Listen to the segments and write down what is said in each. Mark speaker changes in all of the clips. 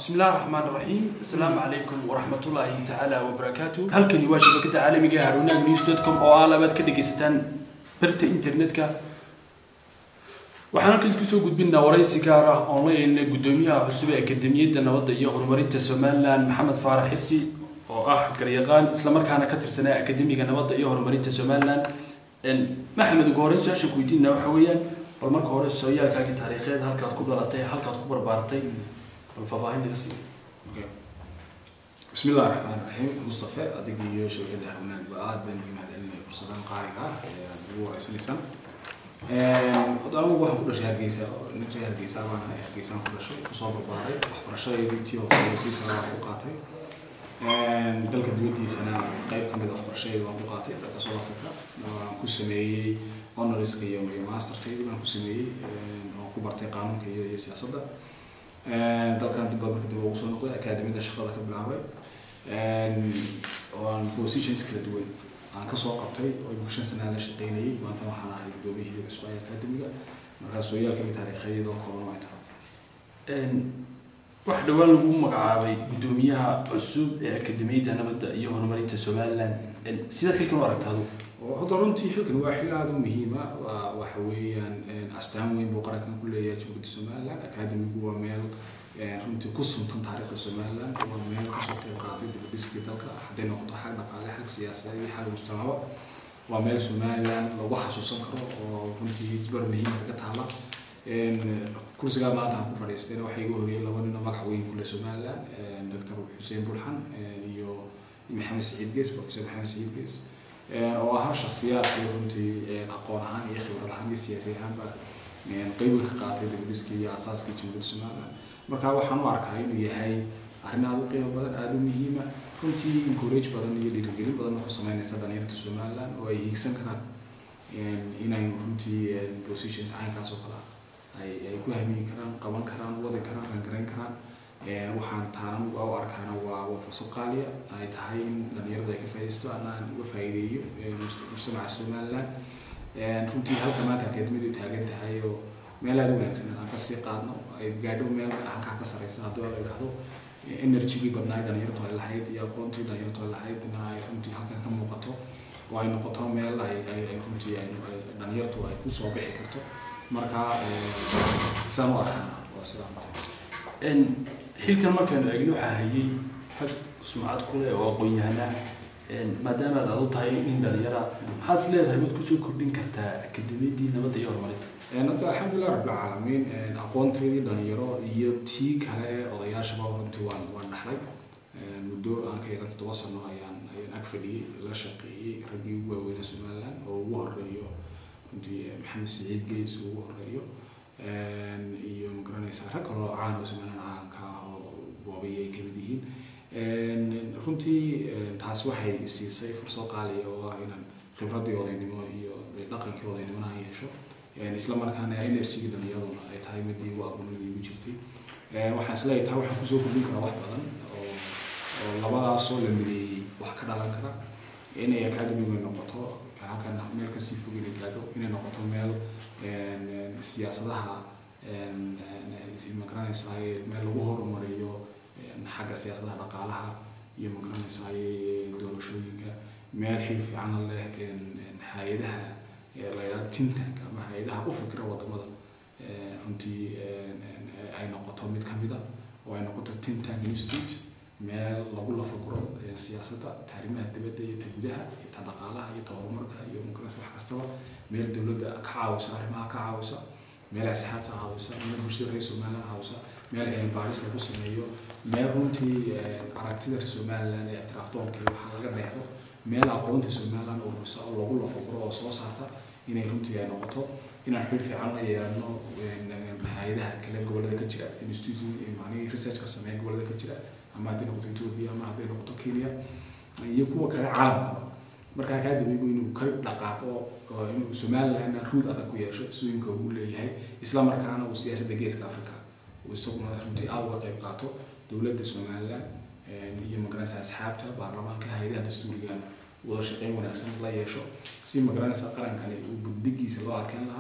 Speaker 1: بسم الله الرحمن الرحيم. السلام عليكم ورحمة الله تعالى وبركاته. هل كان يواجه شبكة عالمية هارونا news.com أو علامات كدقيستان برت إنترنتك waxaan halkan ku soo gudbinaa waraysi gaar ah online gudoomiyaha cusub ee akademiyadda nabadda iyo horumarinta Soomaaliland Maxamed Faarax Xirsi oo ah garyaqaan isla markaana ka tirsanaa akademiga nabadda iyo horumarinta Soomaaliland maxamed ugu horeyn su'aasha ku weydiinaa waxa weeyaan bal marka hore sooyaalkaaga taariikheed halkaad ku dhalatay halkaad ku barbaartay bal faahfaahin naga sii.
Speaker 2: بسم الله الرحمن الرحيم. مصطفى أدقي شركة هارونا بعد بني مهدلنا فرصة قارئة هو رئيس اللسان. أنا واحد كل شيء هرجيسة نجي هرجيسة أنا هرجيسة كل شيء مصاب باري أخبر شيء ديتي وقتي سنة وقاتي دلك دويتي سنة قريب كم بدأ أخبر شيء وقاتي ده صار فكرة كوسمي أونريس كي يوم ماستر تيجي أنا كوسمي كوبرتي قانون كي سياسة ده دلك أنا تبغى كده بوصل نقول أكاديمية ده شغالة كبلعبة وان بوزيشنز كده دوين أنا كسوق قبتي ويمكن سنة على شقيني وأنت ما حنا هاي دوبي هي أسبوعية أكاديمية مرة سويا كم تاريخية ده كونه وقتها.
Speaker 1: واحد والله مقعبي قدوميها عصوب أكاديمية نبدأ يوم مريت Soomaaliland سيدا كل مرة هذا.
Speaker 2: وحضرتي حكي واحد هذا مهمة وحويا أستعمل بقرة كلية جبت Soomaaliland أكاديمي هو ميل runtii ku suntan taariikhda Soomaaliland oo meel ka soo qayb qaatay dibadhiska dalka haddii noqoto xag dhaqaale xag siyaasadeed iyo xag mujtamac waa meel Soomaaliland lagu xasuusan karo oo runtii bar muhiim ka taala kursiga maanta ku fadhiistay waxay ugu horreeyay laba nin oo magac weyn ku leh Soomaaliland Dr. Xuseen Bulxan iyo Maxamed Saciid Gees Professor Maxamed Saciid Gees oo ah shakhsiyaad runtii aqoon ahaan iyo khibrad ahaan iyo siyaasi ahaanba qayb ka qaatay dibadhiska iyo asaaska Jamhuuriyadda Soomaaliland marka waxaan u arkaa inuu yahay arrin aad u qiimo badan aad u muhiim ah runtii encourage badan iyo dhiirigelin badan oo sameynaysa dhalinyarada Soomaaliland oo ay hiigsan karaan inay runtii positions caynkaas oo kale ay ku hamiyi karaan qaban karaan wadi karaan rangareyn karaan waxaan taanan u arkaana waa fursad qaali ah ay tahay in dhalinyarada ay ka faa'iideysto anaan uga faa'iideeyo mujtamaca Soomaaliland runtii halka maanta akademiyadu taagan tahay oo meel aad u wanaagsan aan ka sii qaadno ay gaadho meel halka ka sareysa haddii la yiraahdo energy badnaa dhalinyaradu ay lahayd iyo aqoontii dhalinyaradu ay lahayd in ay runtii halkan ka muuqato oo ay noqoto meel ay runtii ay dhalinyaradu ay ku soo bixi karto marka saan u arkaan waa sidaa
Speaker 1: xilkan markaan eegno waxa hayay xag sumcad ku leh oo aqoon-yahana maadaama aad u tahay in dhalinyara maxaad leedahay mid ku soo kordhin kartaa akademiyadii nabadda iyo horumarinta
Speaker 2: نبدأ الحمد لله رب العالمين أقوم تريدي دنيرو يتيك على قضايا شباب ورنتي وان نحلي مدو أنا كيران تتواصل مع أيان أكفلي لا شقي رجيو وين Soomaaliland أو وهريو رنتي محمد سعيد جيس وهريو يوم قرني سارة كله عانو Soomaaliland عان كاه وابي كمديين رنتي تحسوا حي السياسة فرصة قالية وهنا خبرتي وضعي ما هي لقن كوضعي ما هي شو يعني إسلام مركان energy dhalinyaradu ay tahay midii waa aqoonadii ugu jirtay waxaan isla tahay waxaan ku soo kordhin karaa wax badan oo labadaas oo la mideeyay wax ka dhalan kara inay academy noqoto halkan meel ka sii fog inay gaadho inay noqoto meel siyaasadaha magaranaysaa meel lagu horumariyo xagga siyaasadaha dhaqaalaha iyo magaranaysaa doorashooyinka meel xil fiican leh hay'adaha لا تنتج أما هيدا هو فكرة وضمضة رنتي أي نقطة متكملة وأي نقطة تنتج نستوت ما لقول فكرة سياسة تعليمها تبدأ يتجدها يتطلق عليها يطور مركها يوم ممكن نسمح كسبة ما الدولة كعاوسة ما كعاوسة ما الأسحاب كعاوسة ما المشتري سومالا عاوسة ما الباريس لبوس الميو ما رنتي أرتدر سومالا اعتراف طول كي وحاجة ريحه ما الأقوانت سومالا أو الرسا أو لقول فكرة وصوصاتها إن يرمتي يعني نقطة إن أحبل في عنا يعني هيدا كلام قبل ذلك الجرا إنستيتي يعني ريسيرش كسمة قبل ذلك الجرا أما هذه نقطة إثيوبيا أما هذه نقطة كينيا يكون كلام عالم مركز هذا بيقول إنه كرب لقاطه إنه Soomaaliland أنا رود أتاكويا شو سوين كقول لي هاي إسلام مركزنا وسياسة دقيقة أفريقيا والسوق ما رمتي أول طيب قاطه دولة Soomaaliland هي مقرنة أصحابها برلمان كهيدا دستوريا وشقين وناسن لا يشوا سي مقرنة سقران كان وبدقي سلوات كان لها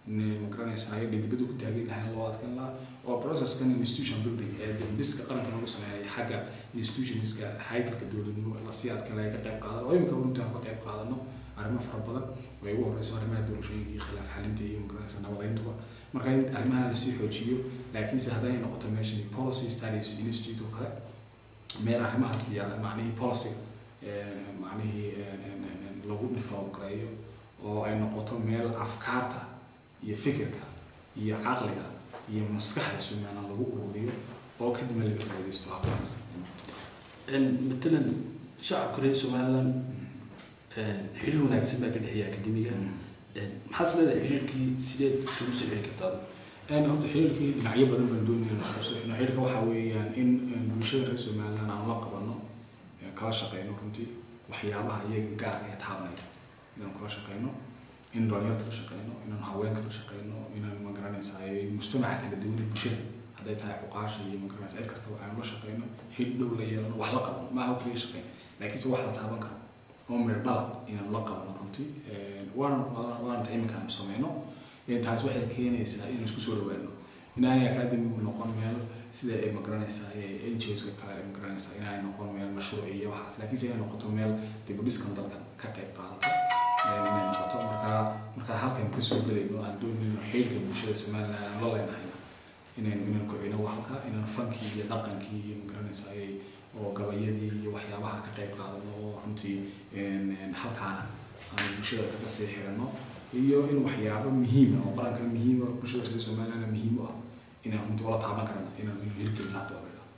Speaker 2: magaranaysaa dibadda ku taagan lahayna loo adkan lahaa oo processkan institution building dibdhiska qaranka lagu sameeyay xagga institutionska hay'adka dowladnimo la sii adkan laga qayb qaadan oo imika runtii ka qayb qaadano arrimo fara badan way ugu horeyso arrimaha doorashooyinka iyo khilaaf xalinta iyo magaranaysaa nabadeynta marka in arrimaha la sii xoojiyo laakiin se hadday noqoto meeshan policy studies institute oo kale meel arrimaha siyaada macnihii policy macnihii lagu develop gareeyo oo ay noqoto meel afkaarta iyo fikirka iyo caqliga iyo maskaxda Soomaaliland lagu ururiyo oo kadibna laga faa'iideysto habkaas
Speaker 1: مثلا شعب كوريا Soomaaliland xiriir wanaagsan baa ka dhexeeya akademiga maxaa sameeyay xiriirkii sideed isugu soo xiri kartaa
Speaker 2: horta xiriirkii dhinacyo badan baan doonayaa inaan soo xirno xiriirka waxa weeyaan in bulshada reer Soomaaliland aan la qabano kala shaqeyno runtii waxyaabaha iyaga gaarka ah taabanaya inaan kala shaqeyno in dhalinyarada la shaqeyno inaan haweenka la shaqeyno inaan magaranaysaa mujtamaca kala duwan bulshada hadday tahay uqaasha iyo magaranaysaa cid kasta waxaan la shaqeyno xidh dhow la yeelano wax la qabano ma aha kaliya shaqeyn laakiin se wax la taaban karo oo meel dhala inaan la qabano runtii waan imika aan sameyno taas waxay keenaysaa in isku soo dhawaano inaanay academigu noqon meel sida ay magaranaysaa NGOs-ka kale ay magaranaysaa inay noqon meel mashruuc iyo waxaas laakiin se ay noqoto meel dib u dhiskan dalkan ka qayb qaadata inay noqoto marka halkan ka soo galayno aan doonayno xeelka bulshada Soomaaliland aan la leenahay inaan kobcino halka inaan fankii iyo dhaqankii iyo magaranaysaa oo gabayadii iyo waxyaabaha ka qayb qaadano oo runtii halkaana aan bulshada kaga sii xirano iyo in waxyaabo muhiim ah oo qaranka muhiim ah bulshada reer Soomaaliland muhiim ah inaan runtii wala taaban karno inaan hirgelino hadda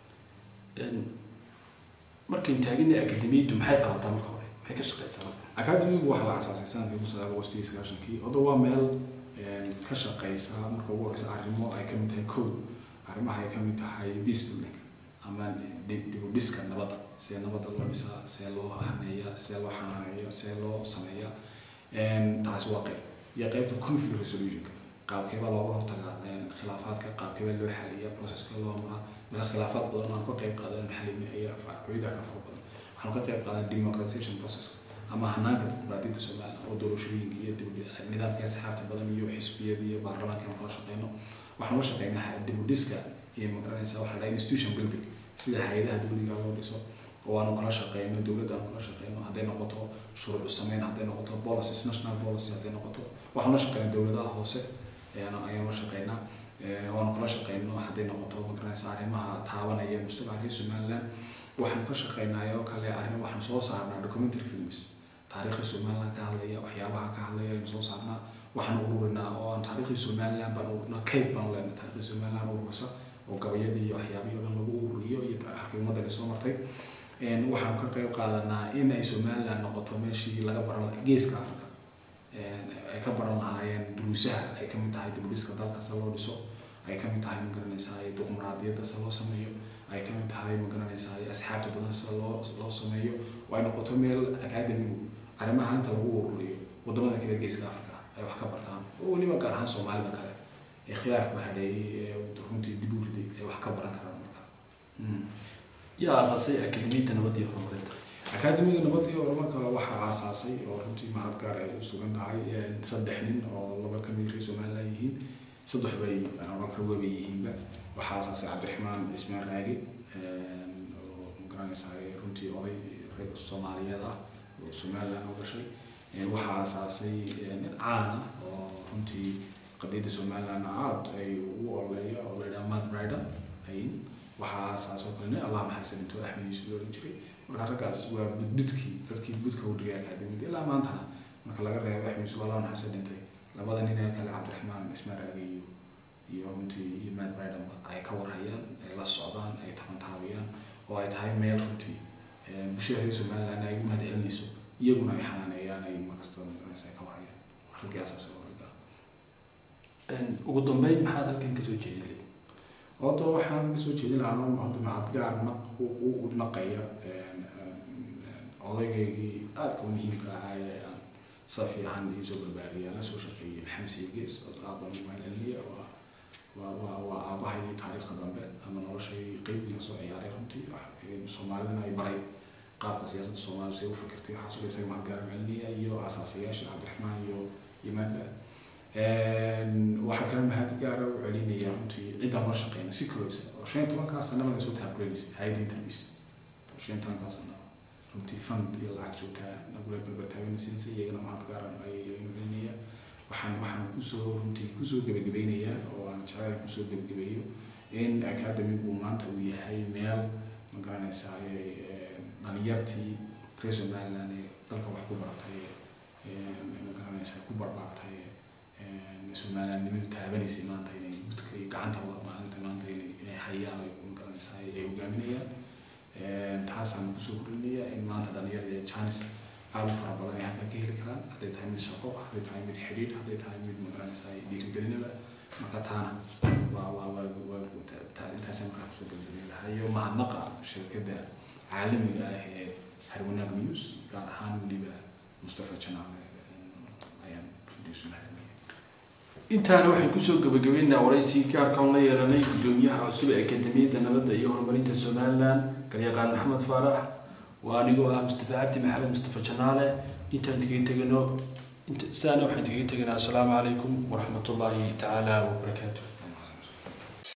Speaker 1: markii taagina akademiyadu maxay qabataa marka hore maxay ka shaqeysaa
Speaker 2: akademigu waxa la aasaasay sanadkii 1999 oo waa meel ka shaqeysa marka ugu horeysa arrimo ay ka mid tahay arrimaha ay ka mid tahay peace building ama dib u dhiska nabadda si nabadda loo dhisaa si loo haneeyo si loo xanaaneeyo si loo sameeyo taas waa qaybta conflict resolution qaabkeeba looga hortagaa khilaafaadka qaabkeeba loo xaliyo processka loo maraa khilaafaad badan oo ka qayb qaadan xalinna iyo afcaaqida ka fara badan waxaan ka qayb qaadan democratization process ama hanaanka dimuqraadiyadda Soomaaliland oo doorashooyinka iyo nidaamka asxaabta badan iyo xisbiyada iyo baarlamaanka aan kala shaqeyno waxaan la shaqeynaa dib u dhiska iyo magaranaysaa waxa la institution building sida hay'adaha dawliga loo dhiso oo aan kala shaqeyno dawladda aan kala shaqeyno hadday noqoto shuruuc sameyn hadday noqoto policies national policy hadday noqoto waxaan la shaqeynaa dawladaha hoose ayaan la shaqeynaa waan kala shaqeyno hadday noqoto magaranaysaa arrimaha taabanaya mujtamaca reer Soomaaliland waxaan ka shaqeynaayo kale arrin waxaan soo saarnaa documentary films taariikhda Soomaaliland ka hadlaya waxyaabaha ka hadlaya ayaan soo saarnaa waxaan ururinaa oo aan taariikhda Soomaaliland baan ururinaa kayd baan leenahay taariikhda Soomaaliland ururisa oo gabayadii iyo waxyaabihii oo dhan lagu ururiyo iyo halkii ummadda soo martay waxaan ka qayb qaadanaa in ay Soomaaliland noqoto meeshii laga baran geeska Afrika ay ka baran lahaayeen duruusaha ay ka mid tahay dib u dhiska dalka si loo dhiso ay ka mid tahay magaranaysaa dimuqraadiyadda si loo sameeyo ay ka mid tahay magaranaysaa asxaabta badan si loo sameeyo oo ay noqoto meel akademigu arrimaha inta lagu ururiyo wadamada kale geeska Afrika ay wax ka bartaan oo waliba gaar ahaan Soomaalida kale ee khilaafku hadheeyay runtii dib u riday ay wax ka baran karaan marka
Speaker 1: yaa asaasay akademiyada nabadda iyo horumarinta
Speaker 2: akademiga nabadda iyo horumarka waxa aasaasay oo runtii mahad gaar ay u sugan tahay saddex nin oo laba ka mid ah Soomaaliland yihiin saddex bay aan ka wada yihiinba waxa aasaasay Cabdiraxmaan Ismaan Raagi oo magaranaysaa runtii oday reer Soomaaliyeed ah oo Soomaaliland u dhashay waxa aasaasay nin caan ah oo runtii qadiyadda Soomaaliland aad ay ugu oleeyo oo la yiraahdo Matt Ryder waxa aasaasay kale Allah maxay intuu Axmed Yuusuf loo jiray marka ragaas waa dadkii budka u dhigay akademiyada ilaa maantana marka laga reebo Axmed Yuusuf Allah maxay dhintay labada nin ee kale Cabdiraxmaan Ismaan Raagi iyo runtii Matt Ryder ay ka warhayaan ay la socdaan ay tabantaabiyaan oo ay tahay meel runtii bulshada Soomaaliland ay u mahadcelinayso iyaguna ay xanaaneeyaan ay markasta ka warhayaan halkii asaas
Speaker 1: ugu dambeyn maxaad halkan ka soo jeedinay
Speaker 2: oo waxaan ka soo jeedin lahaa hadda mahad gaar u naqaya odaygii aadka muhiimka ah ee safiihan iyo soo barbaariya la soo shaqeeyay Maxamed Sigees oo aad u mahadceliya waa aabahay taariikhda dambe ama noloshay qeybiga soo ciyaaray runtii Soomaalidana ay baray qaabka siyaasadda Soomaaliya ay u fikirtay waxa soo isaga mahad gaar celiniya iyo asaasayaasha Cabdiraxmaan iyo Imaada waxaa kale mahad gaara u celinaya runtii cidda loo shaqeyna si close oo 15 sano laga soo taakuleysay hay'adda intervis 15 sano runtii fund iyo lacag joogtaa nagula balbaltaaganaysa iyagana mahad gaara ay celinaya waxaan kusoo gabagabeynayaa oo aan jecelahay kusoo gabagabeeyo in academigu maanta uu yahay meel ma garanaysaa dhalinyartii reer Somaliland ee dalka wax ku baratay ma garanaysaa ku barbaartay Somaliland nimid taabanaysa maanta inay dadka gacanta wada maanta inay hayaan ay ma garanaysaa ay hogaaminayaan taasaan kusoo kordhinaya in maanta dhalinyarada chance aad u fara badan ay halkan ka heli karaan hadday tahay mid shaqo hadday tahay mid xidhiidh hadday tahay mid ma garanaysaa dhiirigelinaba marka taana intaasaan markaa kusoo gabagabeyn lahaa iyo mahadnaqa shirkadda caalamiga ah ee Harwanaag News gaar ahaan weliba Mustafa Janaale ayaan fidiyosunahay
Speaker 1: intaana waxaan kusoo gabagabeynaa waraysi gaarkaan la yeelanay gudoomiyaha cusub ee akademiyadda nabadda iyo horumarinta Somaliland garyaqaan Maxamed Faarax waa anigoo ah Mustafa Cabdi Maxamed Mustafa Janaale intaan waxaan kaga teganaa assalaamu calaykum waraxmatullaahi tacaala wabarakaatuh